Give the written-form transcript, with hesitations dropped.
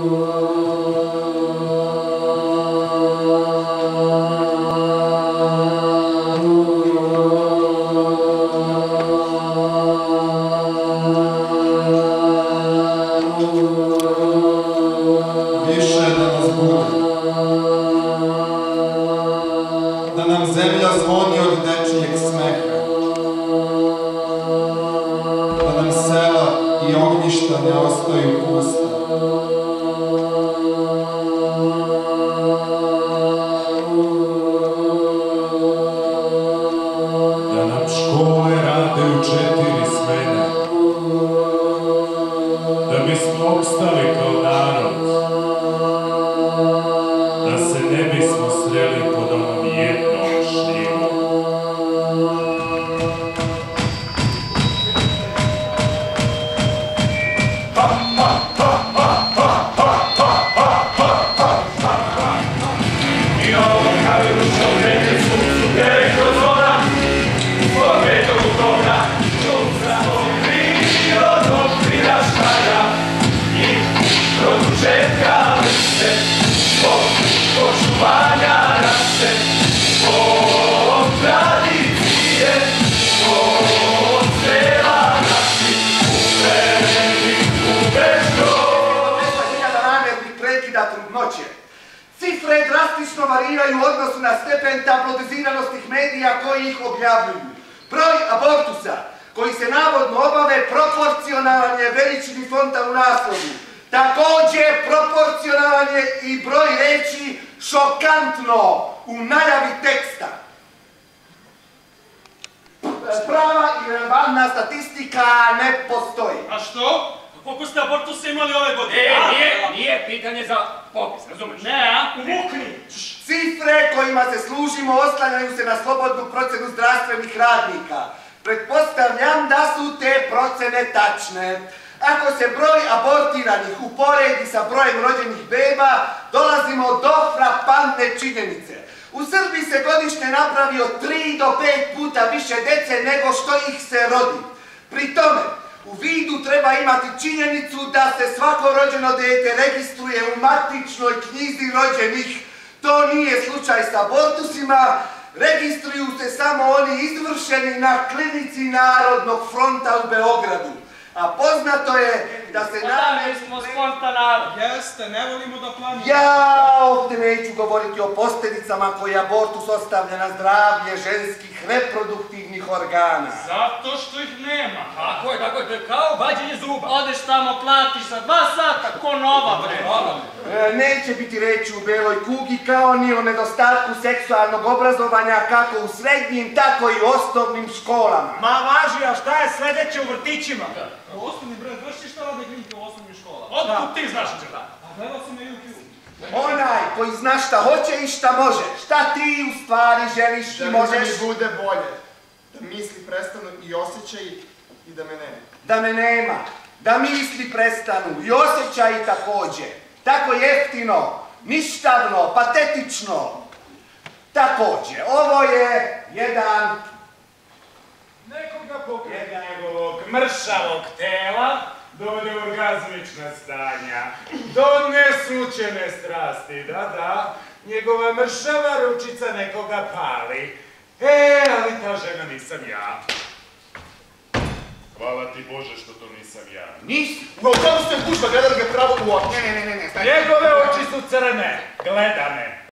Da nam zemlja zvoni od dečijeg smeha, da nam sela i ognjišta ne ostaju pusta. Da nam škole rade u 4 smene, da bismo opstali kao narod, da se ne bismo sreli pod onom jednom šljivom. I ovo kaviru što vrede suncu pjeve kroz voda, od petog toga, od prirodnog priraštaja i produžetka vrste, od očuvanja naše, od tradicije, od sela naših, uverenih u bezbroj. 200.000 namjernih prekida trudnoće. Cifre drastično variraju u odnosu na stepen tablodiziranosti medija koji ih objavljuju. Broj abortusa koji se navodno obave proporcionalan je veličini fonta u naslovu. Također proporcionalan je i broj reći šokantno u najavi teksta. Prava i relevantna statistika ne postoji. A što? Koliko ste abortusa imali ove godine? Nije pitanje za popis, razumiješ? Ne, a? Umukni! Cifre kojima se služimo oslanjaju se na slobodnu procenu zdravstvenih radnika. Pretpostavljam da su te procene tačne. Ako se broj abortiranih uporedi sa brojem rođenih beba, dolazimo do frapantne činjenice. U Srbiji se godišnje napravi od 3 do 5 puta više dece nego što ih se rodi. Pri tome, u vidu treba imati činjenicu da se svako rođeno dete registruje u matičnoj knjizi rođenih. To nije slučaj sa abortusima, registruju se samo oni izvršeni na klinici Narodnog fronta u Beogradu. A poznato je da se Odavno smo spontanari. Jeste, ne volimo da planimo. Ja ovdje neću govoriti o posljedicama koje abortus ostavlja na zdravlje ženskih reproduktivnih organa. Zato što ih nema. Tako je, to je kao vađenje zuba. Odeš tamo, platiš za 2 sata, ko nova bre. Neće biti reći u beloj kugi kao ni o nedostatku seksualnog obrazovanja kako u srednjim, tako i osnovnim školama. Ma važi, a šta je sledeće u vrtićima? Osnovni bre, vrši šta rade klinke u osnovnim školama? Otkud ti znaš šta? A gledao sam na YouTube. Onaj koji zna šta hoće i šta može. Šta ti u stvari želiš i možeš? Da mi bude bolje. Da misli prestanu i osjećaji i da me nema. Da me nema. Da misli prestanu i osjećaji također. Tako jeftino, ništavno, patetično. Također, ovo je jedan... Nekoga pokreta njegovog mršavog tela dovede u orgazmična stanja, do neslučene strasti, da, njegova mršava ručica nekoga pali. Ali ta žena nisam ja. Hvala ti Bože što to nisam ja. Nisi? No, kako ste gužba, gledali ga pravo u oči. Ne. Njegove oči su crne, gleda me.